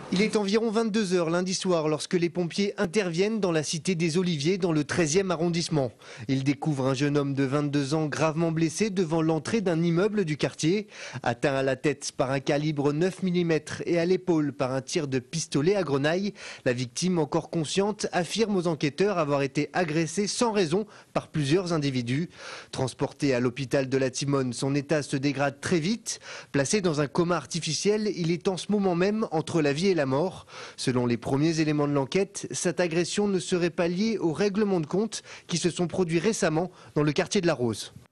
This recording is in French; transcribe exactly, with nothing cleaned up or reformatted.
Il est environ vingt-deux heures lundi soir lorsque les pompiers interviennent dans la cité des Oliviers dans le treizième arrondissement. Ils découvrent un jeune homme de vingt-deux ans gravement blessé devant l'entrée d'un immeuble du quartier. Atteint à la tête par un calibre neuf millimètres et à l'épaule par un tir de pistolet à grenaille, la victime, encore consciente, affirme aux enquêteurs avoir été agressée sans raison par plusieurs individus. Transporté à l'hôpital de la Timone, son état se dégrade très vite. Placé dans un coma artificiel, il est en ce moment même entre la vie et la mort. Selon les premiers éléments de l'enquête, cette agression ne serait pas liée aux règlements de compte qui se sont produits récemment dans le quartier de la Rose.